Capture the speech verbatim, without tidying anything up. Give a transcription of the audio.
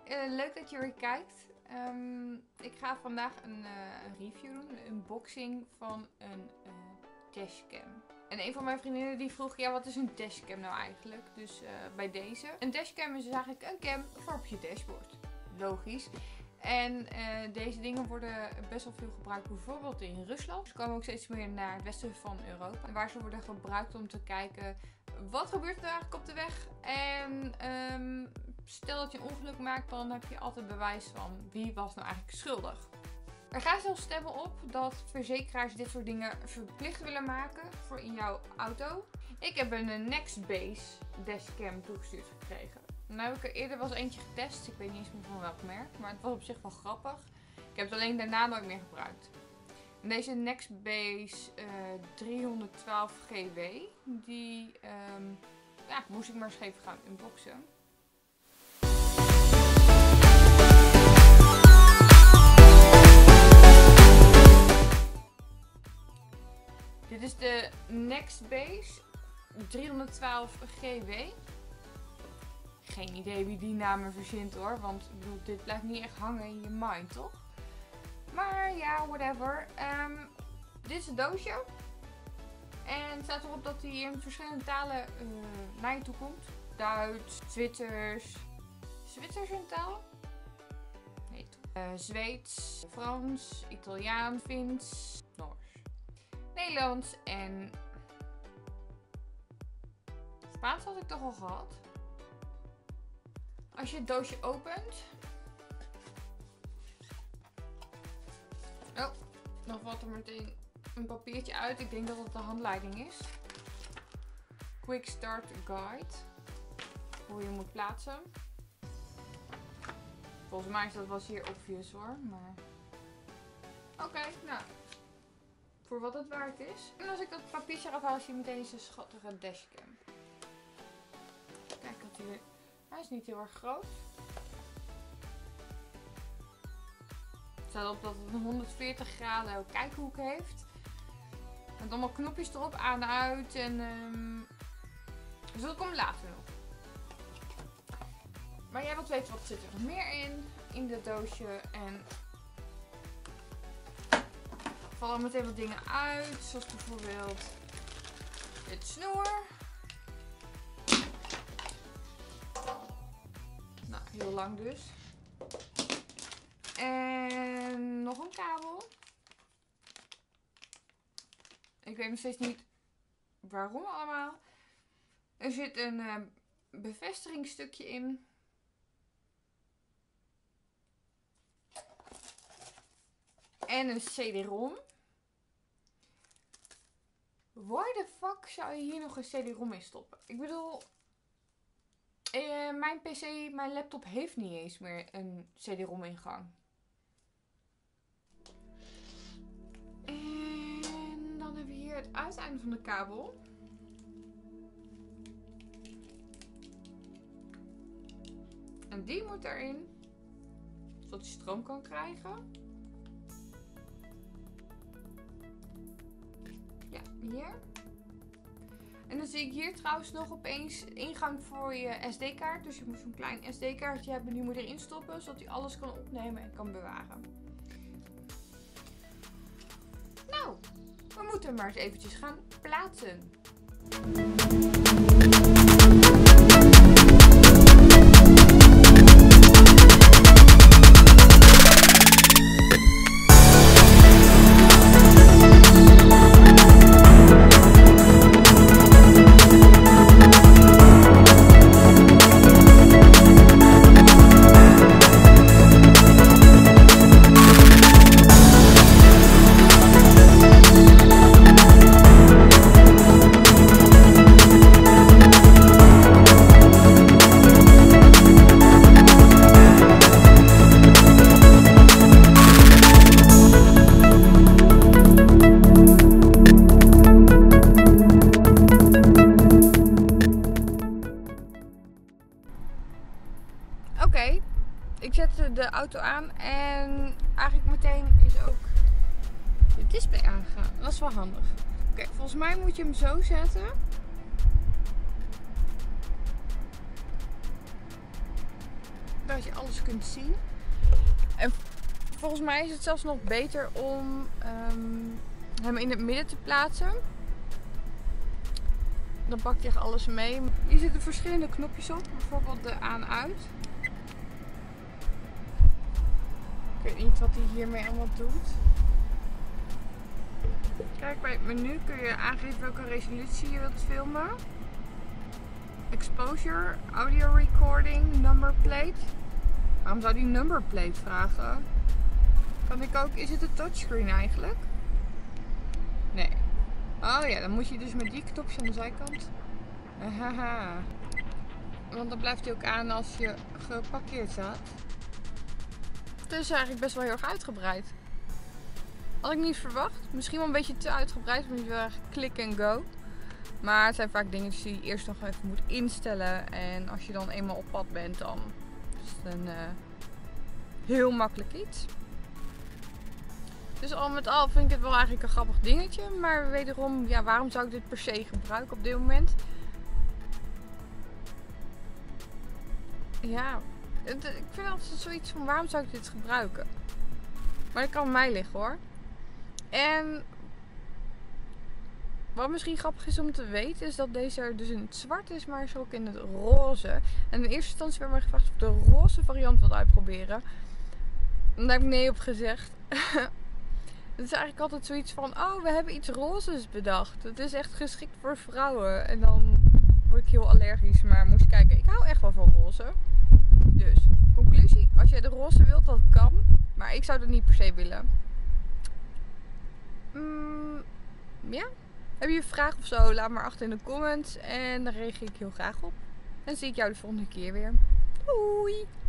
uh, leuk dat je weer kijkt. Um, ik ga vandaag een, uh, een review doen, een unboxing van een uh, dashcam. En een van mijn vriendinnen die vroeg, ja, wat is een dashcam nou eigenlijk? Dus uh, bij deze. Een dashcam is dus eigenlijk een cam voor op je dashboard. Logisch. En uh, deze dingen worden best wel veel gebruikt, bijvoorbeeld in Rusland. Ze komen ook steeds meer naar het westen van Europa. En waar ze worden gebruikt om te kijken, wat gebeurt er eigenlijk op de weg? En um, stel dat je een ongeluk maakt, dan heb je altijd bewijs van wie was nou eigenlijk schuldig. Er gaan zelfs stemmen op dat verzekeraars dit soort dingen verplicht willen maken voor in jouw auto. Ik heb een Nextbase dashcam toegestuurd gekregen. Nou heb ik er eerder wel eens eentje getest. Ik weet niet eens meer van welk merk, maar het was op zich wel grappig. Ik heb het alleen daarna nooit meer gebruikt. En deze Nextbase uh, driehonderdtwaalf G W, die um, ja, moest ik maar eens even gaan unboxen. Dit is de Nextbase driehonderdtwaalf G W. Geen idee wie die namen verzint hoor, want ik bedoel, dit blijft niet echt hangen in je mind, toch? Maar ja, whatever. Um, dit is het doosje. En het staat erop dat hij in verschillende talen uh, naar je toe komt. Duits, Zwitsers. Zwitsers een taal? Nee, toch? Uh, Zweeds, Frans, Italiaans, Fins, Noors, Nederlands en Spaans had ik toch al gehad. Als je het doosje opent. Oh, dan valt er meteen een papiertje uit. Ik denk dat het de handleiding is. Quick Start Guide. Hoe je moet plaatsen. Volgens mij is dat was hier obvious hoor. Maar oké, okay, nou. Voor wat het waard is. En als ik dat papiertje eraf haal, zie je meteen deze schattige dashcam. Kijk wat hier. Hij is niet heel erg groot. Het staat op dat het een honderdveertig graden kijkhoek heeft. Met allemaal knopjes erop, aan en uit. En um, dus dat komt later nog. Maar jij wilt weten wat zit er nog meer in. In dit doosje. En er vallen meteen wat dingen uit. Zoals bijvoorbeeld dit snoer. Nou, heel lang dus. En nog een kabel. Ik weet nog steeds niet waarom allemaal. Er zit een uh, bevestigingsstukje in. En een C D-ROM. Why the fuck zou je hier nog een C D-ROM in stoppen? Ik bedoel, Uh, mijn pc, mijn laptop heeft niet eens meer een C D-ROM ingang. En dan hebben we hier het uiteinde van de kabel. En die moet erin, zodat je stroom kan krijgen. Ja, hier. En dan zie ik hier trouwens nog opeens ingang voor je S D-kaart. Dus je moet zo'n klein S D-kaartje hebben. Die moet je erin stoppen, zodat hij alles kan opnemen en kan bewaren. Nou, we moeten hem maar eens eventjes gaan plaatsen. Oké, okay, ik zette de auto aan en eigenlijk meteen is ook de display aangegaan. Dat is wel handig. Oké, okay, volgens mij moet je hem zo zetten. dat je alles kunt zien. En volgens mij is het zelfs nog beter om um, hem in het midden te plaatsen. Dan pak je echt alles mee. Hier zitten verschillende knopjes op. Bijvoorbeeld de aan-uit. Ik weet niet wat hij hiermee allemaal doet. Kijk, bij het menu kun je aangeven welke resolutie je wilt filmen. Exposure, audio recording, number plate. Waarom zou die number plate vragen? Kan ik ook... Is het een touchscreen eigenlijk? Nee. Oh ja, dan moet je dus met die knopjes aan de zijkant. Haha. Want dan blijft hij ook aan als je geparkeerd staat. Het is eigenlijk best wel heel erg uitgebreid. Had ik niet verwacht. Misschien wel een beetje te uitgebreid. Maar niet wel erg click and go. Maar het zijn vaak dingetjes die je eerst nog even moet instellen. En als je dan eenmaal op pad bent, dan is het een uh, heel makkelijk iets. Dus al met al vind ik het wel eigenlijk een grappig dingetje. Maar wederom, ja, waarom zou ik dit per se gebruiken op dit moment? Ja, het, ik vind altijd zoiets van waarom zou ik dit gebruiken? Maar dat kan bij mij liggen hoor. En wat misschien grappig is om te weten is dat deze er dus in het zwart is, maar is ook in het roze. En in eerste instantie werd mij gevraagd of ik de roze variant wilde uitproberen. En daar heb ik nee op gezegd. Het is eigenlijk altijd zoiets van, oh, we hebben iets rozes bedacht. Het is echt geschikt voor vrouwen. En dan word ik heel allergisch, maar moest kijken. Ik hou echt wel van roze. Dus, conclusie, als jij de roze wilt, dat kan. Maar ik zou dat niet per se willen. Mm, ja. Heb je een vraag of zo? Laat maar achter in de comments. En daar reageer ik heel graag op. En zie ik jou de volgende keer weer. Doei!